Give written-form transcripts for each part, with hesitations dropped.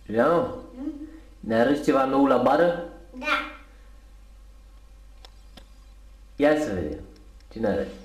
Juliano? Ne arăți ceva nou la bară? Da. Ia să vedem. Ce ne arăți?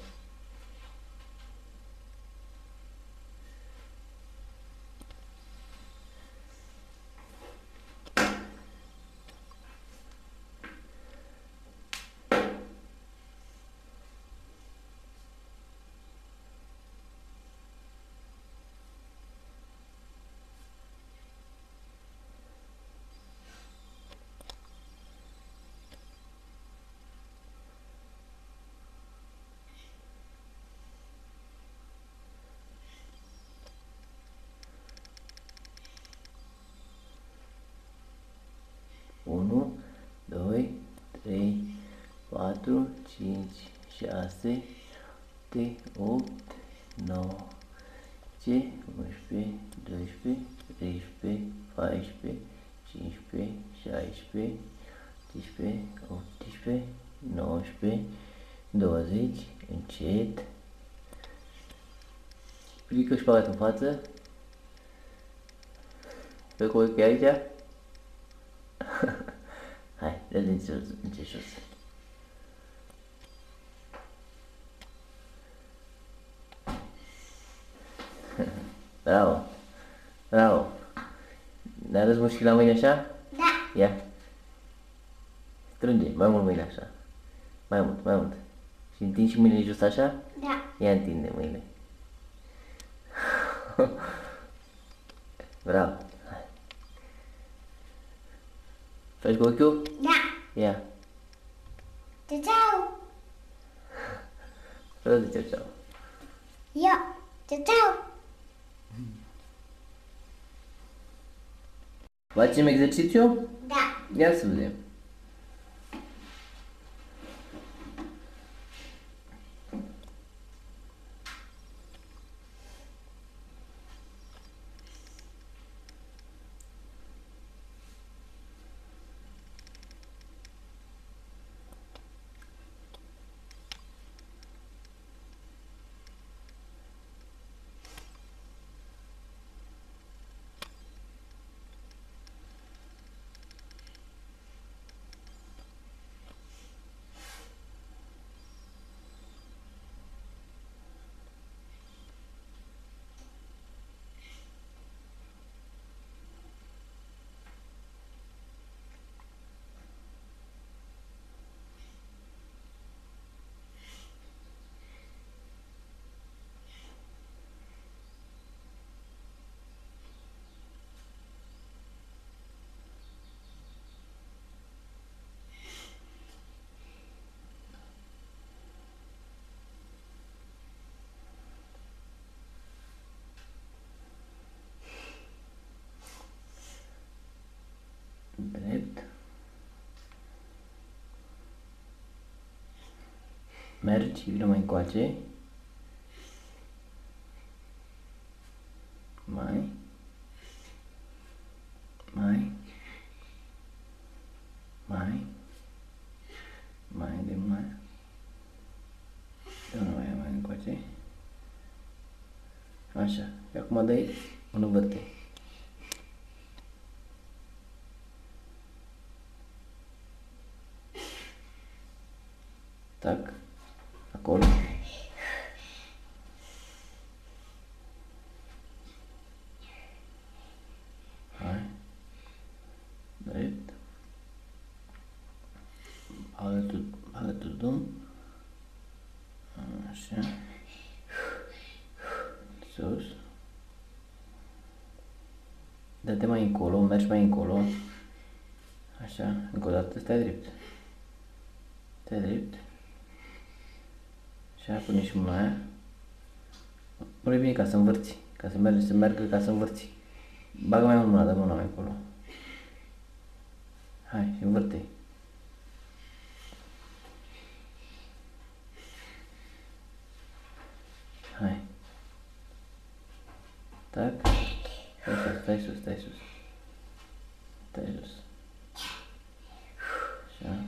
Unu, doi, trei, patru, cinci, șase, șapte, opt, nouă, 10, 11, 12, 13, 14, 15, 16, 17, 18, 19, 20, încet. Ridică șpagatul în față. Pe cu e aici? Hai, dă din ce jos. Bravo. Bravo. Ne arăți mușchii la mâini așa? Da. Ia. Strânge, mai mult mâinile așa. Mai mult, mai mult. Și întingi și mâinile jos așa? Da. Ia întinde mâinile. Bravo. Hai. Faci cu ochiul? Da. Ia. Ciao. Rozi ceau ceau. Io. Ciao. Facem exercițiu? Da. Ia să vedem. Drept. Mergi, vină mai încoace. Mai. Mai. Mai. Mai de mai. Eu nu mai încoace. Așa. Și acum dai un învârte. Tac. Acolo. Hai. Drept. Bagă-tu dum. Așa. Sus. Dă-te mai încolo, mergi mai încolo. Așa. Încă o dată stai drept. Stai drept. Așa, pune și mâna aia. Pune bine ca să învârți. Ca să meargă ca să învârți. Bagă mai mult mâna, dă mâna mai acolo. Hai, învârte. Hai. Tac. Stai sus, stai sus. Stai sus. Așa.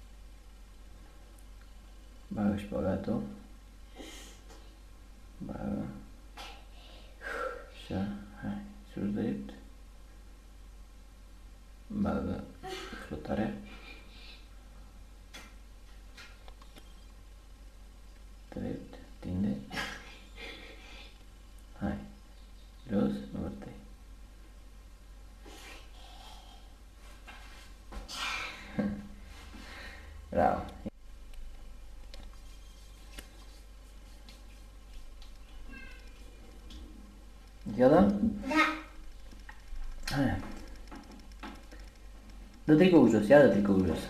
Bagă șpagatul. Bagă. Așa, hai, sus drept. Bagă flotarea. Drept, tinde. Hai. Jos, învârte. Bravo. Gata? Da. Hai. Dă tricoul jos, ia dă tricoul jos.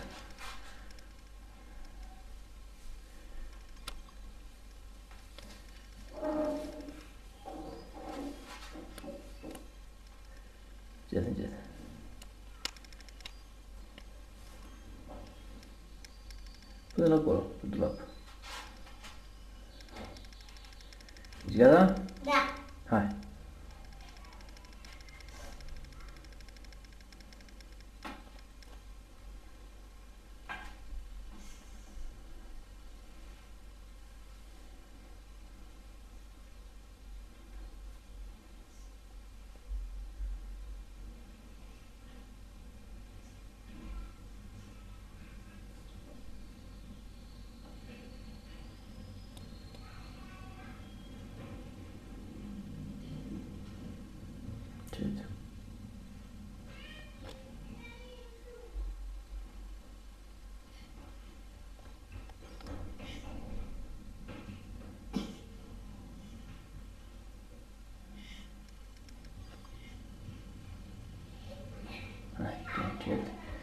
Încet, încet. Până acolo, pe dulap. Ești gata? Da. Hai. Încet. Hai, încet.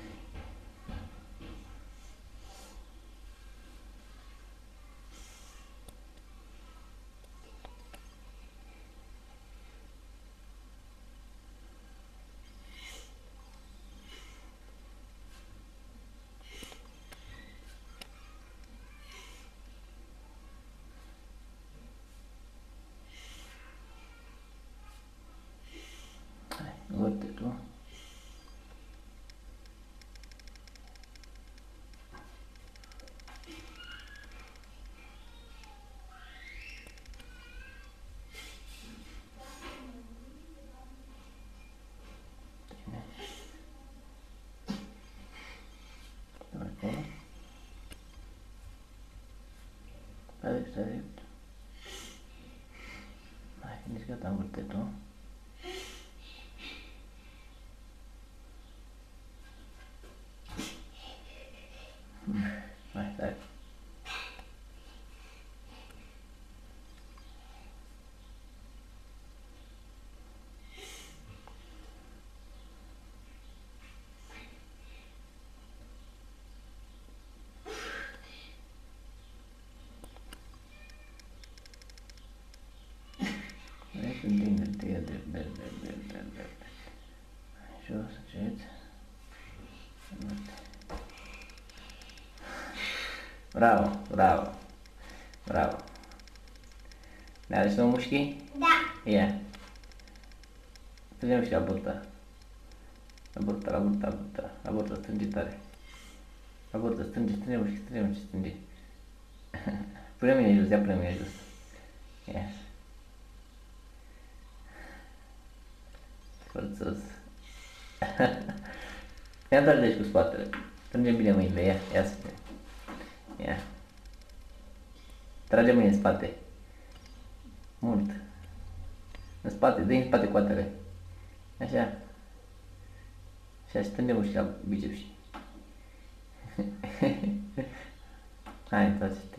Hai, învârte tu. Stai acolo. Stai drept, stai drept. Hai, când ești gata, învârte tu. Hai, stai. Drept, întinde, întinde, drept, drept, drept, drept, drept, drept. Jos, încet. Învârte. Bravo, bravo, bravo. Ne arăți nouă mușchii? Da. Ia. Strângem și la burtă. La burtă, la burtă, la burtă, la burtă, strânge tare. La burtă, strânge, strânge mușchii, strânge mușchii, strânge. Pune mine jos, ia pune mine jos. Ia. Forțos. Ia doar deci cu spatele. Strânge bine mâinile, ia, ia spune. Ia. Trage mâine în spate. Mult. În spate, dă-i în spate coatele. Așa. Și așa, strânge mușchii la bicepsi. Hai, întoarce-te.